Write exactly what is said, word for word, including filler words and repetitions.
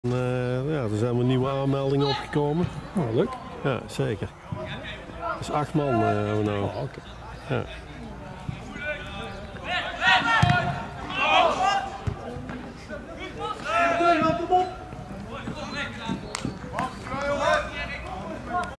Uh, ja, er zijn weer nieuwe aanmeldingen opgekomen. Oh, leuk. Ja, zeker. Dus acht man uh, nou. Oh, okay. Ja.